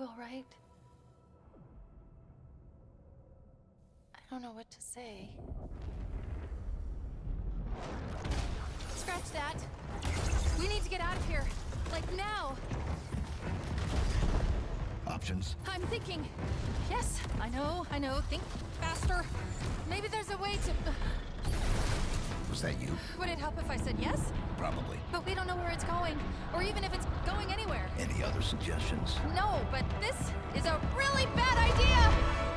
all right? I don't know what to say. Scratch that. We need to get out of here. Like now. Options? I'm thinking. Yes, I know. Think faster. Maybe there's a way to... Was that you? Would it help if I said yes? Probably. But we don't know where it's going, or even if it's going anywhere. Any other suggestions? No, but this is a really bad idea!